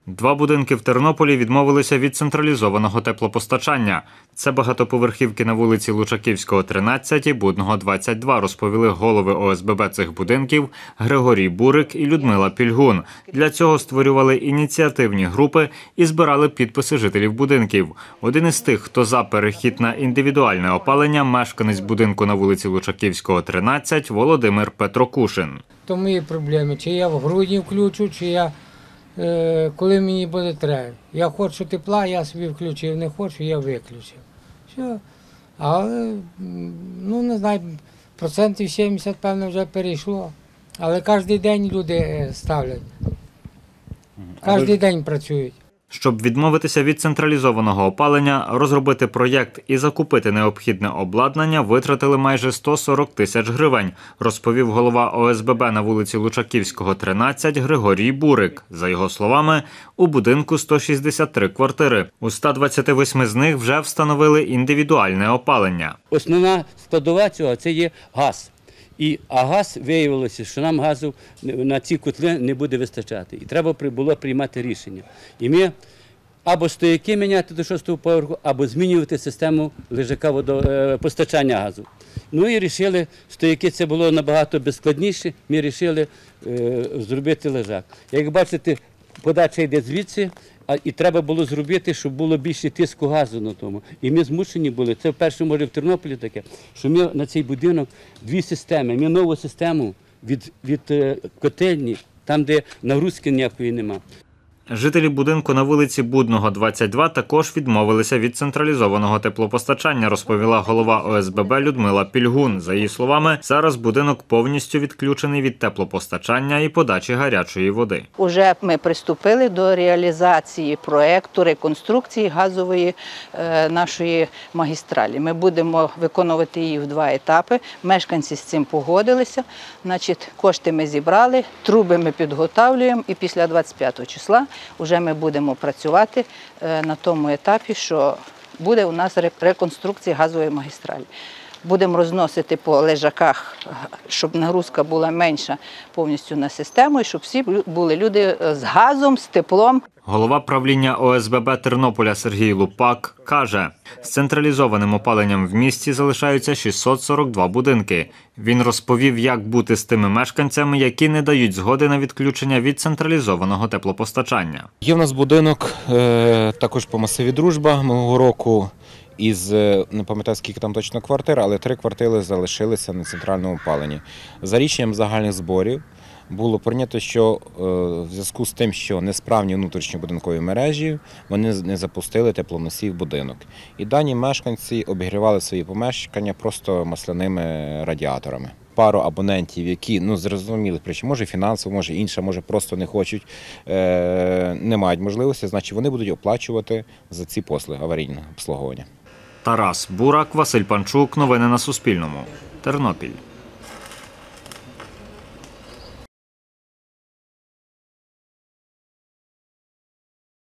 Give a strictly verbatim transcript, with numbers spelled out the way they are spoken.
Два будинки в Тернополі відмовилися від централізованого теплопостачання. Це багатоповерхівки на вулиці Лучаківського, тринадцять і Будного, двадцять два, розповіли голови О С Б Б цих будинків Григорій Бурик і Людмила Пільгун. Для цього створювали ініціативні групи і збирали підписи жителів будинків. Один із тих, хто за перехід на індивідуальне опалення, мешканець будинку на вулиці Лучаківського, тринадцять, Володимир Петрокушин. То мої проблеми, чи я в грудні включу, чи я, е, коли мені буде треба. Я хочу тепла, я собі включив, не хочу, я виключив. Все. Але, ну не знаю, процентів сімдесят, певно, вже перейшло. Але кожен день люди ставлять. Кожен день працюють. Щоб відмовитися від централізованого опалення, розробити проєкт і закупити необхідне обладнання витратили майже сто сорок тисяч гривень, розповів голова О С Б Б на вулиці Лучаківського, тринадцять Григорій Бурик. За його словами, у будинку сто шістдесят три квартири. У ста двадцяти восьми з них вже встановили індивідуальне опалення. Основна складова цього – це є газ. І, а газ, виявилося, що нам газу на ці котли не буде вистачати. І треба було приймати рішення. І ми або стояки міняти до шостого поверху, або змінювати систему лежака водопостачання газу. Ну і вирішили, стояки це було набагато безскладніше, ми вирішили е, зробити лежак. Як бачите, подача йде звідси, а і треба було зробити, щоб було більше тиску газу на тому. І ми змушені були, це вперше може в Тернополі таке, що ми на цей будинок дві системи, ми нову систему від, від е, котельні, там де нагрузки ніякої нема. Жителі будинку на вулиці Будного, двадцять два, також відмовилися від централізованого теплопостачання, розповіла голова О С Б Б Людмила Пільгун. За її словами, зараз будинок повністю відключений від теплопостачання і подачі гарячої води. Уже ми приступили до реалізації проєкту реконструкції газової е, нашої магістралі. Ми будемо виконувати її в два етапи. Мешканці з цим погодилися. Значить, кошти ми зібрали, труби ми підготовлюємо і після двадцять п'ятого числа вже ми будемо працювати на тому етапі, що буде у нас реконструкція газової магістралі. Будемо розносити по лежаках, щоб нагрузка була менша повністю на систему, і щоб всі були люди з газом, з теплом. Голова правління О С Б Б Тернополя Сергій Лупак каже, з централізованим опаленням в місті залишаються шістсот сорок два будинки. Він розповів, як бути з тими мешканцями, які не дають згоди на відключення від централізованого теплопостачання. Є в нас будинок також по масиві Дружба минулого року. Із, не пам'ятаю, скільки там точно квартир, але три квартири залишилися на центральному опаленні. За рішенням загальних зборів було прийнято, що в зв'язку з тим, що несправні внутрішньобудинкові мережі, вони не запустили теплоносій в будинок. І дані мешканці обігрівали свої помешкання просто масляними радіаторами. Пару абонентів, які, ну, зрозуміли причин, може фінансово, може інша, може просто не хочуть, е, не мають можливості, значить вони будуть оплачувати за ці послуги аварійного обслуговування. Тарас Бурак, Василь Панчук. Новини на Суспільному. Тернопіль.